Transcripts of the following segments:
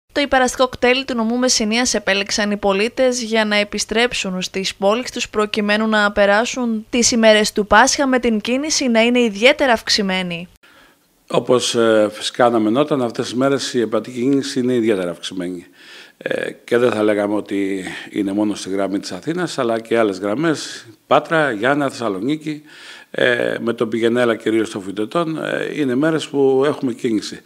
Το υπεραστικό κτέλ του νομού Μεσσηνίας επέλεξαν οι πολίτες για να επιστρέψουν στις πόλεις τους προκειμένου να περάσουν τις ημέρες του Πάσχα με την κίνηση να είναι ιδιαίτερα αυξημένη. Όπως φυσικά αναμενόταν, αυτές τις μέρες η επιβατική κίνηση είναι ιδιαίτερα αυξημένη. Και δεν θα λέγαμε ότι είναι μόνο στη γραμμή της Αθήνας, αλλά και άλλες γραμμές, Πάτρα, Γιάννα, Θεσσαλονίκη, με το πηγενέλα κυρίως των φοιτητών, είναι μέρες που έχουμε κίνηση.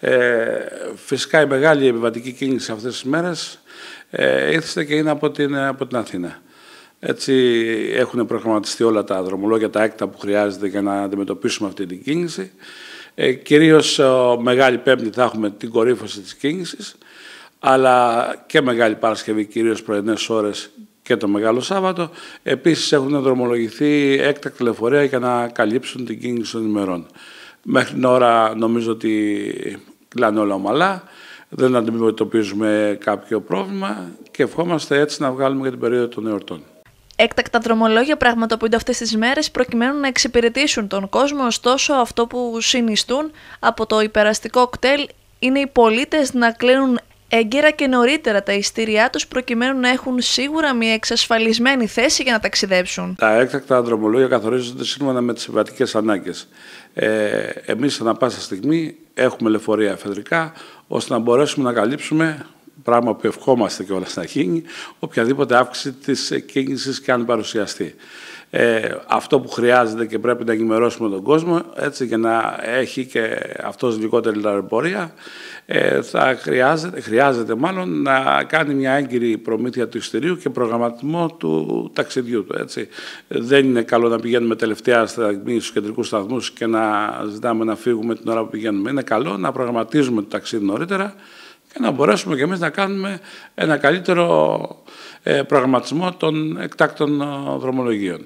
Φυσικά η μεγάλη επιβατική κίνηση αυτές τις μέρες ήρθε και είναι από την Αθήνα. Έτσι έχουν προγραμματιστεί όλα τα δρομολόγια, τα έκτα που χρειάζεται για να αντιμετωπίσουμε αυτή την κίνηση. Κυρίως Μεγάλη Πέμπτη θα έχουμε την κορύφωση της κίνησης, αλλά και Μεγάλη Παρασκευή, κυρίως πρωινές ώρες, και το Μεγάλο Σάββατο. Επίσης έχουν δρομολογηθεί έκτακτα λεωφορεία για να καλύψουν την κίνηση των ημερών. Μέχρι την ώρα νομίζω ότι κλάνε όλα ομαλά, δεν αντιμετωπίζουμε κάποιο πρόβλημα και ευχόμαστε έτσι να βγάλουμε για την περίοδο των εορτών. Έκτακτα δρομολόγια πραγματοποιούνται αυτές τις μέρες προκειμένου να εξυπηρετήσουν τον κόσμο, ωστόσο αυτό που συνιστούν από το υπεραστικό κτέλ είναι οι πολίτες να κλείνουν έγκαιρα και νωρίτερα τα ειστήριά τους προκειμένου να έχουν σίγουρα μια εξασφαλισμένη θέση για να ταξιδέψουν. Τα έκτακτα δρομολόγια καθορίζονται σύμφωνα με τις επιβατικές ανάγκες. Εμείς ανά πάσα στιγμή έχουμε λεωφορεία εφεδρικά ώστε να μπορέσουμε να καλύψουμε, πράγμα που ευχόμαστε κιόλας να γίνει, οποιαδήποτε αύξηση της κίνησης και αν παρουσιαστεί. Αυτό που χρειάζεται και πρέπει να ενημερώσουμε τον κόσμο, έτσι, για να έχει και αυτός λιγότερη λαροπορία, χρειάζεται μάλλον να κάνει μια έγκυρη προμήθεια του εισιτηρίου και προγραμματισμό του ταξιδιού του. Έτσι. Δεν είναι καλό να πηγαίνουμε τελευταία στιγμή στους κεντρικούς σταθμούς και να ζητάμε να φύγουμε την ώρα που πηγαίνουμε. Είναι καλό να προγραμματίζουμε το ταξίδι νωρίτερα και να μπορέσουμε και εμείς να κάνουμε ένα καλύτερο προγραμματισμό των εκτάκτων δρομολογίων.